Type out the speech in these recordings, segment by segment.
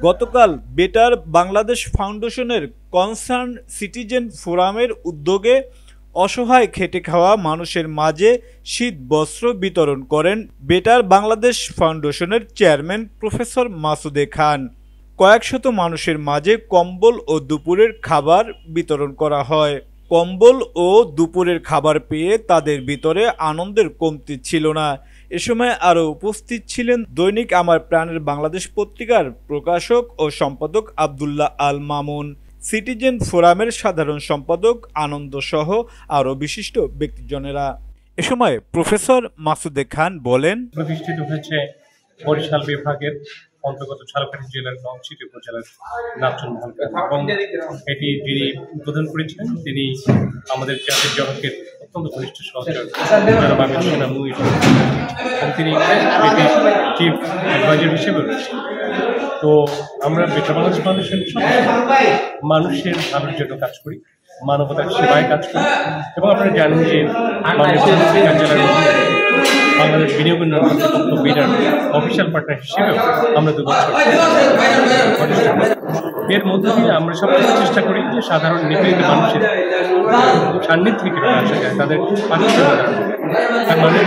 গতকাল বেটার বাংলাদেশ ফাউন্ডেশনের concern citizen ফোরামের উদ্যোগে অসহায় খেটে খাওয়া মানুষের মাঝে শীত বস্ত্র বিতরণ করেন বেটার বাংলাদেশ ফাউন্ডেশনের চেয়ারম্যান প্রফেসর মাসুদে খান। কয়েকশত মানুষের মাঝে কম্বল ও দুপুরের খাবার বিতরণ করা হয়। কম্বল ও দুপুরের খাবার পেয়ে তাদের ভিতরে আনন্দের কমতি ছিল না। এ সময় আরও উপস্থিত ছিলেন দৈনিক আমার প্রাণের বাংলাদেশ পত্রিকার প্রকাশক ও সম্পাদক আব্দুল্লাহ আল মামুন, সিটিজেন ফোরামের সাধারণ সম্পাদক আনন্দ সহ আরও বিশিষ্ট ব্যক্তিজনেরা। এ সময় প্রফেসর মাসুদে খান বলেন, প্রতিষ্ঠিত হয়েছে বরিশাল বিভাগের অন্তর্গত ঝালকাঠি জেলার নলছিটি উপজেলার নাচন মহলকার, এবং এটি যিনি উদ্বোধন করেছিলেন তিনি আমাদের জাতির জনকের অত্যন্ত ঘনিষ্ঠ সহযোগী এবং তিনি চিফ অ্যাডভাইজার হিসেবে রয়েছেন। তো আমরা বেটার বাংলাদেশ ফাউন্ডেশন মানুষের ভালোর জন্য কাজ করি, মানবতার সেবায় কাজ করি, এবং আপনারা জানেন যে বাংলাদেশ বিনিয়োগ উন্নয়ন কর্তৃপক্ষ বেটার অফিসিয়াল পার্টনার হিসেবেও আমরা 2 বছর। এর মধ্যে দিয়ে আমরা সবকিছু চেষ্টা করি যে সাধারণ নিপীড়িত মানুষের সান্নিধ্যে কীভাবে আসা যায়, তাদের পাশে আমাদের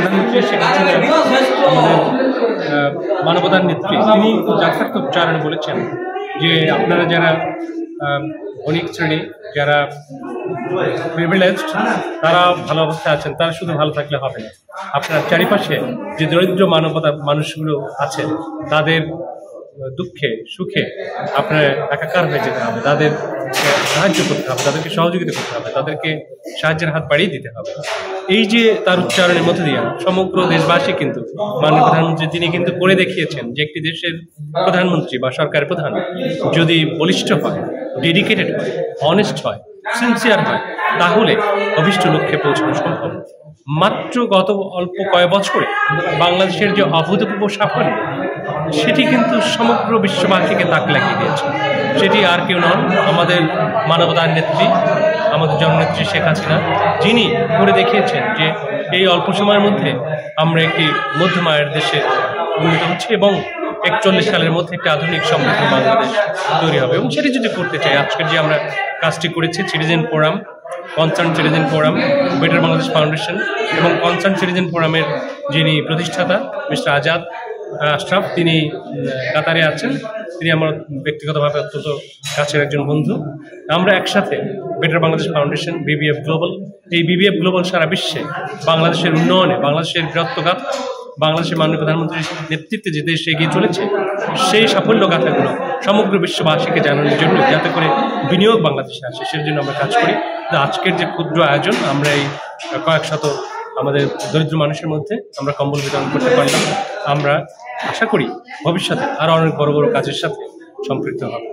মানবতার নেত্রী তিনি যথার্থ উচ্চারণে বলেছেন যে আপনারা যারা অনেক শ্রেণী, যারা প্রিভিলেজড, তারা ভালো অবস্থায় আছেন, তারা শুধু ভালো থাকলে হবে না, আপনার চারিপাশে যে দরিদ্র মানবতা মানুষগুলো আছে তাদের দুঃখে সুখে আপনার একাকার হয়ে যেতে হবে, তাদের সাহায্য করতে হবে, তাদেরকে সহযোগিতা করতে হবে, তাদেরকে সাহায্যের হাত বাড়িয়ে দিতে হবে। এই যে তার উচ্চারণের মধ্যে দিয়ে সমগ্র দেশবাসী কিন্তু মাননীয় প্রধানমন্ত্রী তিনি কিন্তু করে দেখিয়েছেন যে একটি দেশের প্রধানমন্ত্রী বা সরকারের প্রধান যদি বলিষ্ঠ হয়, ডেডিকেটেড হয়, অনেস্ট হয়, সিনসিয়ার হয়, তাহলে অভিষ্ট লক্ষ্যে পৌঁছানো সম্ভব। মাত্র গত অল্প কয়েক বছরে বাংলাদেশের যে অভূতপূর্ব সাফল্য সেটি কিন্তু সমগ্র বিশ্ববাসীকে তাক লাগিয়ে দিয়েছে। সেটি আর কেউ নন, আমাদের মানবতার নেত্রী, আমাদের জননেত্রী শেখ হাসিনা, যিনি করে দেখিয়েছেন যে এই অল্প সময়ের মধ্যে আমরা একটি মধ্যম আয়ের দেশে উন্নীত হচ্ছি এবং 41 সালের মধ্যে একটি আধুনিক সমৃদ্ধ বাংলাদেশ তৈরি হবে। এবং সেটি যদি করতে চাই, আজকের যে আমরা কাজটি করেছি citizen forum, concern citizen forum, better Bangladesh foundation এবং কনসার্ন সিটিজেন ফোরামের যিনি প্রতিষ্ঠাতা মিস্টার আজাদ আশরাফ, তিনি কাতারে আছেন, তিনি আমার ব্যক্তিগতভাবে অত্যন্ত কাছের একজন বন্ধু। আমরা একসাথে better Bangladesh foundation, BBF global, এই বিবিএফ গ্লোবাল সারা বিশ্বে বাংলাদেশের উন্নয়নে, বাংলাদেশের বীরত্বগাথা, বাংলাদেশের মাননীয় প্রধানমন্ত্রীর নেতৃত্বে যে দেশ এগিয়ে চলেছে সেই সাফল্য গাথাগুলো সমগ্র বিশ্ববাসীকে জানানোর জন্য, যাতে করে বিনিয়োগ বাংলাদেশে আসে, সের জন্য আমরা কাজ করি। আজকের যে ক্ষুদ্র আয়োজন, আমরা এই কয়েক শত আমাদের দরিদ্র মানুষের মধ্যে আমরা কম্বল বিতরণ করতে পারলাম। আমরা আশা করি ভবিষ্যতে আরও অনেক বড় বড় কাজের সাথে সম্পৃক্ত হবে।